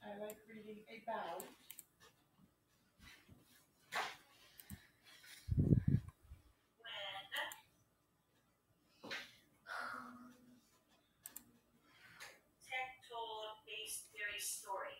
I like reading about Tech told a scary story.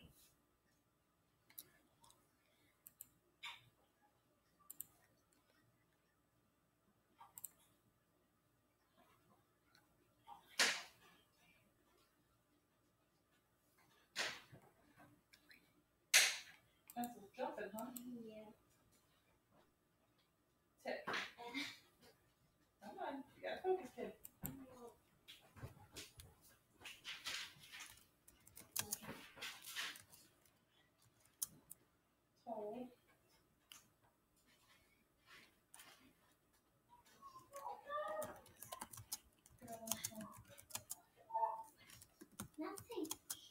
pencils jumping, huh? Yeah. Tick. Come on, you gotta focus, kid. Told. Nothing.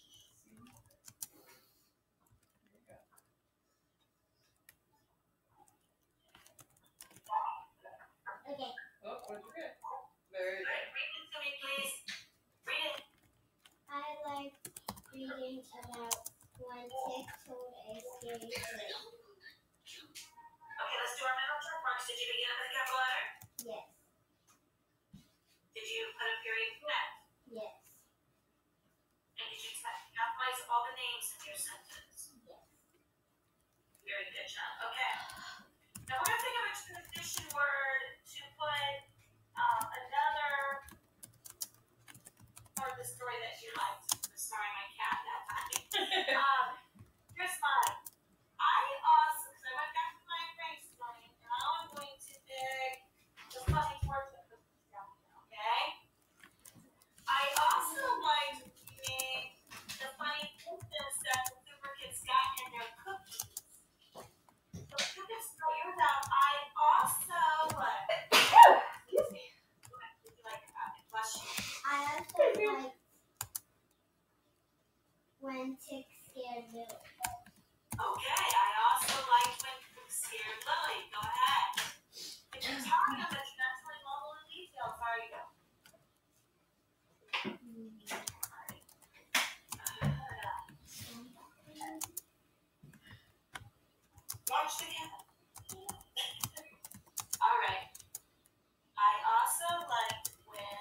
Okay. Oh, what'd you get? Very good. Read it to me, please. Read it. I like reading about when Tick told a scary story. Okay, let's do our mental check marks. Did you begin with a capital letter? Yes. Did you put a period in that? Yes. And did you capitalize all the names in your sentence? Yes. Very good job. Okay. Now we're going to think of a transition word to put another part of the story that you liked. I'm sorry, my cat that time. Here's mine. I also, because I went back to my brainstorming, and now I'm going to pick the funny words that put this down here, okay? I also liked reading the funny instance that the super kids got in their cookies. So you can spell yours out. I also excuse me. What did you like about it? Bless you. I also like when Tick scared Lily. Okay, I also liked when Cook scared Lily. Go ahead. If you're talking about that you're not telling all the details, how you go? Watch the camera. All right. I also liked when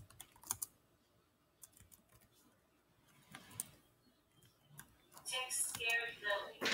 Tick scared Lily.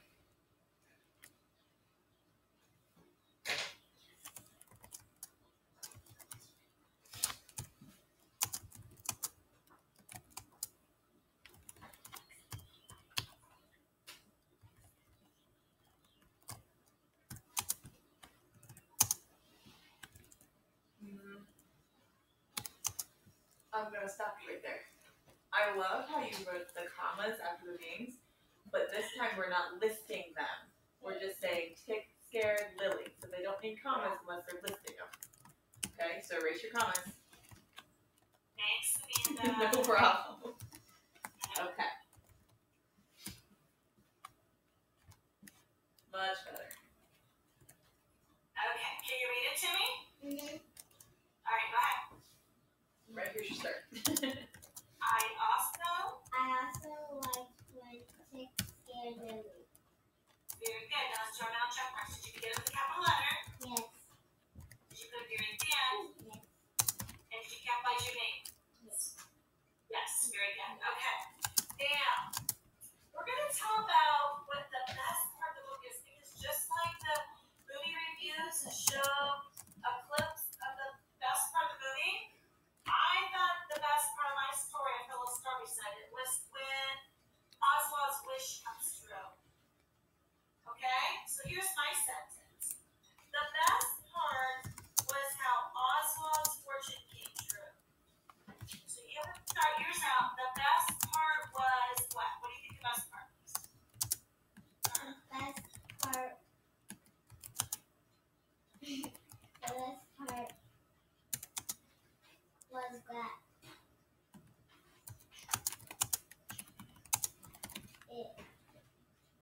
I'm gonna stop you right there. I love how you wrote the commas after the names, but this time we're not listing them. We're just saying Tick scared Lily, so they don't need commas unless they're listing them. Okay, so erase your commas. Thanks, Amanda. No problem. Okay. Much better. Okay, can you read it to me? Mm-hmm. All right, go ahead. Right, here's your start. I also. like when Tick scared Lily. Very good. Now let's do our mental check marks. Did you begin with a capital letter? Yes. Did you put a period at the end? Yes. And did you capitalize your name? Yes. Yes, very good. Okay. Now, we're going to talk about what the best part of the book is, because just like the movie reviews show a clips of the best part of the movie, I thought the best part of my story, I feel a little story said it, was when Oswald's wish comes true. Okay? So here's my